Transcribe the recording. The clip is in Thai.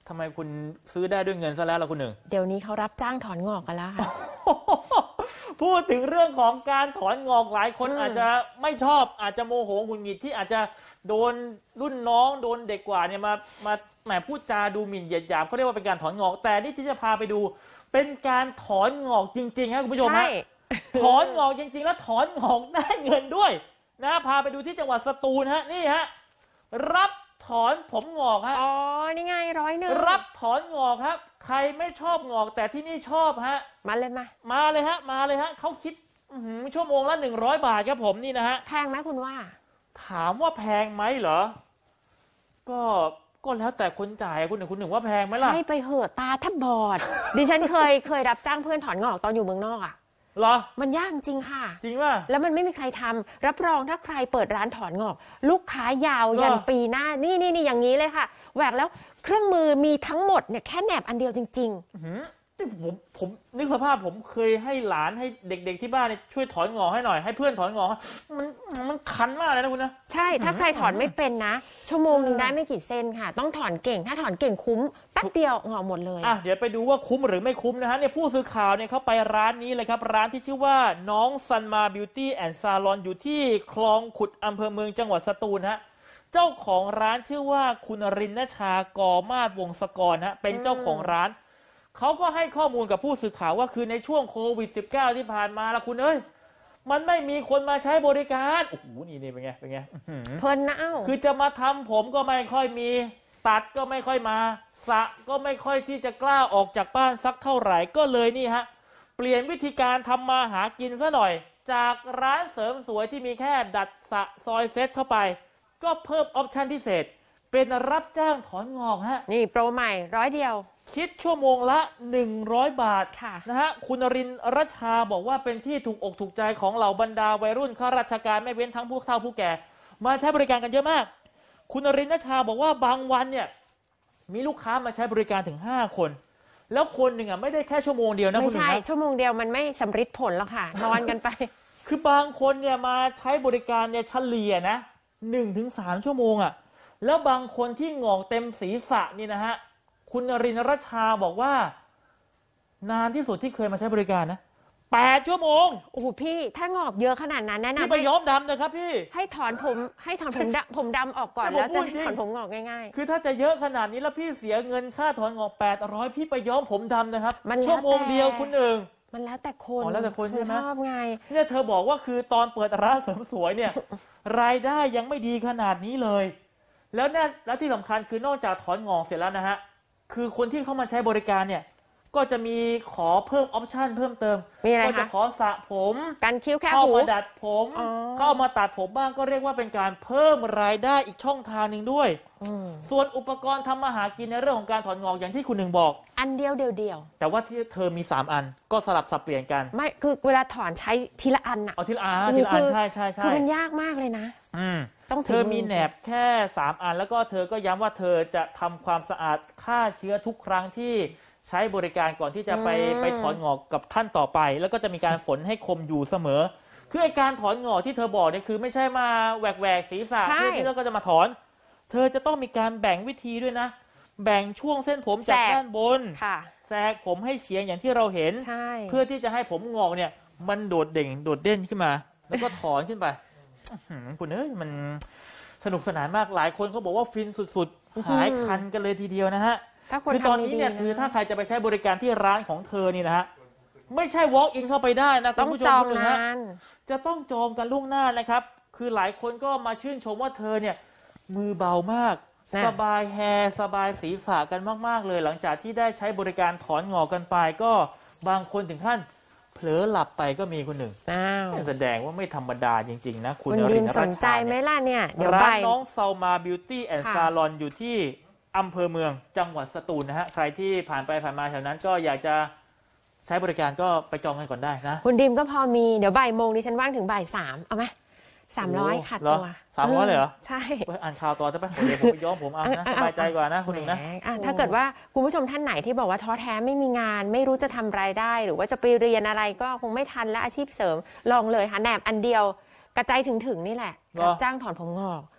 ทำไมคุณซื้อได้ด้วยเงินซะแล้วล่ะคุณหนึ่งเดี๋ยวนี้เขารับจ้างถอนงอกกันแล้วค่ะพูดถึงเรื่องของการถอนงอกหลายคนอาจจะไม่ชอบอาจจะโมโหหงุดหงิดที่อาจจะโดนรุ่นน้องโดนเด็กกว่าเนี่ยมาแหมพูดจาดูหมิ่นเหยียดหยามเขาเรียกว่าเป็นการถอนงอกแต่นี่ที่จะพาไปดูเป็นการถอนงอกจริงๆครับคุณผู้ชมฮะถอนงอกจริงๆแล้วถอนงอกได้เงินด้วยนะพาไปดูที่จังหวัดสตูลฮะนี่ฮะรับถอนผมงอกฮะอ๋อนี่ไง100 รับถอนงอกครับใครไม่ชอบงอกแต่ที่นี่ชอบฮะมาเลยฮะเขาคิดชั่วโมงละ100 บาทครับผมนี่นะฮะแพงไหมคุณว่าถามว่าแพงไหมเหรอก็แล้วแต่คนจ่ายคุณหนึ่งว่าแพงไหมล่ะให้ไปเหอะตาแทบบอดดิฉันเคยรับจ้างเพื่อนถอนงอกตอนอยู่เมืองนอกอ่ะเหรอมันยากจริงค่ะจริงป่ะแล้วมันไม่มีใครทำรับรองถ้าใครเปิดร้านถอนงอกลูกค้ายาวยันปีหน้านี่อย่างนี้เลยค่ะแหวกแล้วเครื่องมือมีทั้งหมดเนี่ยแค่แหนบอันเดียวจริงผมนึกสภาพผมเคยให้หลานให้เด็กๆที่บ้านเนี่ยช่วยถอนงอกให้หน่อยให้เพื่อนถอนงอกมันคันมากเลยนะคุณนะใช่ถ้าใครถอนไม่เป็นนะชั่วโมงนึงได้ไม่กี่เส้นค่ะต้องถอนเก่งถ้าถอนเก่งคุ้มแป๊บเดียวงอกหมดเลยเดี๋ยวไปดูว่าคุ้มหรือไม่คุ้มนะฮะเนี่ยผู้สื่อข่าวเนี่ยเขาไปร้านนี้เลยครับร้านที่ชื่อว่าน้องซันมาบิวตี้แอนด์ซาลอนอยู่ที่คลองขุดอำเภอเมืองจังหวัดสตูลฮะเจ้าของร้านชื่อว่าคุณรินทชากอมาศวงศกรฮะเป็นเจ้าของร้านเขาก็ให้ข้อมูลกับผู้สื่อข่าวว่าคือในช่วงโควิด -19 ที่ผ่านมาละคุณเอ้ยมันไม่มีคนมาใช้บริการโอ้โหนี่เป็นไงเพลินนะคือจะมาทำผมก็ไม่ค่อยมีตัดก็ไม่ค่อยมาสระก็ไม่ค่อยที่จะกล้าออกจากบ้านสักเท่าไหร่ก็เลยนี่ฮะเปลี่ยนวิธีการทำมาหากินซะหน่อยจากร้านเสริมสวยที่มีแค่ดัดสระซอยเซ็ตเข้าไปก็เพิ่มออปชั่นพิเศษเป็นรับจ้างถอนงอกฮะนี่โปรใหม่100เดียวคิดชั่วโมงละ100 บาทนะฮะคุณรินทรชาบอกว่าเป็นที่ถูกอกถูกใจของเหล่าบรรดาวัยรุ่นข้าราชการไม่เว้นทั้งผู้เฒ่าผู้แก่มาใช้บริการกันเยอะมากคุณรินทรชาบอกว่าบางวันเนี่ยมีลูกค้ามาใช้บริการถึง5 คนแล้วคนหนึ่งไม่ได้แค่ชั่วโมงเดียวนะไม่ใช่ชั่วโมงเดียวมันไม่สำฤทธิ์ผลหรอกค่ะนอนกันไปคือบางคนเนี่ยมาใช้บริการเนี่ยเฉลี่ยนะ 1-3 ชั่วโมงแล้วบางคนที่งอกเต็มศีรษะนี่นะฮะคุณนรินทรชาบอกว่านานที่สุดที่เคยมาใช้บริการนะ8 ชั่วโมงโอ้โหพี่ถ้างอกเยอะขนาดนั้นแนะนำพี่ไปย้อมดำนะครับพี่ให้ถอนผมดำออกก่อนแล้วจะถอนผมงอกง่ายๆคือถ้าจะเยอะขนาดนี้แล้วพี่เสียเงินค่าถอนงอก800พี่ไปย้อมผมดำนะครับชั่วโมงเดียวคุณหนึ่งมันแล้วแต่คนแล้วแต่คนใช่ไหมชอบไงเนี่ยเธอบอกว่าคือตอนเปิดร้านเสริมสวยเนี่ยรายได้ยังไม่ดีขนาดนี้เลยแล้วที่สำคัญคือนอกจากถอนงอกเสร็จแล้วนะฮะคือคนที่เข้ามาใช้บริการเนี่ยก็จะมีขอเพิ่มออปชั่นเพิ่มเติมก็จะขอสระผมกันคิ้วแค่เข้ามาดัดผมเข้ามาตัดผมบ้างก็เรียกว่าเป็นการเพิ่มรายได้อีกช่องทางหนึ่งด้วยส่วนอุปกรณ์ทำมาหากินในเรื่องของการถอนงอกอย่างที่คุณหนึ่งบอกอันเดียวแต่ว่าที่เธอมี3 อันก็สลับสับเปลี่ยนกันไม่คือเวลาถอนใช้ทีละอันเอาทีละอันใช่คือมันยากมากเลยนะเธอมีแหนบแค่3 อันแล้วก็เธอก็ย้ำว่าเธอจะทำความสะอาดฆ่าเชื้อทุกครั้งที่ใช้บริการก่อนที่จะไปถอนงอกกับท่านต่อไปแล้วก็จะมีการฝนให้คมอยู่เสมอคือไอการถอนงอกที่เธอบอกเนี่ยคือไม่ใช่มาแหวกศีรษะเพื่อที่เราก็จะมาถอนเธอจะต้องมีการแบ่งวิธีด้วยนะแบ่งช่วงเส้นผมจากด้านบนแทรกผมให้เฉียงอย่างที่เราเห็นเพื่อที่จะให้ผมงอกเนี่ยมันโดดเด่นขึ้นมาแล้วก็ถอนขึ้นไปคุณเอ้ยมันสนุกสนานมากหลายคนเขาบอกว่าฟินสุดๆหายคันกันเลยทีเดียวนะฮะคือตอนนี้เนี่ยคือถ้าใครจะไปใช้บริการที่ร้านของเธอนี่นะฮะไม่ใช่ walk in เข้าไปได้นะคุณผู้ชมทุกท่านจะต้องจองกันล่วงหน้านะครับคือหลายคนก็มาชื่นชมว่าเธอเนี่ยมือเบามากสบายแฮร์สบายศีรษะกันมากๆเลยหลังจากที่ได้ใช้บริการถอนงอกกันไปก็บางคนถึงขั้นเผลอหลับไปก็มีคนหนึ่งแสดงว่าไม่ธรรมดาจริงๆนะคุณนรินทรชาสนใจไหมล่ะเนี่ยเดี๋ยวร้านน้องซามาบิวตี้แอนด์ซาลอนอยู่ที่อำเภอเมืองจังหวัดสตูลนะฮะใครที่ผ่านไปผ่านมาแถวนั้นก็อยากจะใช้บริการก็ไปจองกันก่อนได้นะคุณดิมก็พอมีเดี๋ยวบ่ายโมงนี้ฉันว่างถึงบ่าย3เอาไหม300ขาดตัว 300เลยเหรอใช่อ่านข่าวต่อจะไปเดี๋ยวผมไปย้อมผมเอานะสบายใจกว่านะคุณหนึ่งนะถ้าเกิดว่าคุณผู้ชมท่านไหนที่บอกว่าท้อแท้ไม่มีงานไม่รู้จะทำรายได้หรือว่าจะไปเรียนอะไรก็คงไม่ทันและอาชีพเสริมลองเลยค่ะแหนบอันเดียวกระจายถึงนี่แหละรับจ้างถอนผมงอก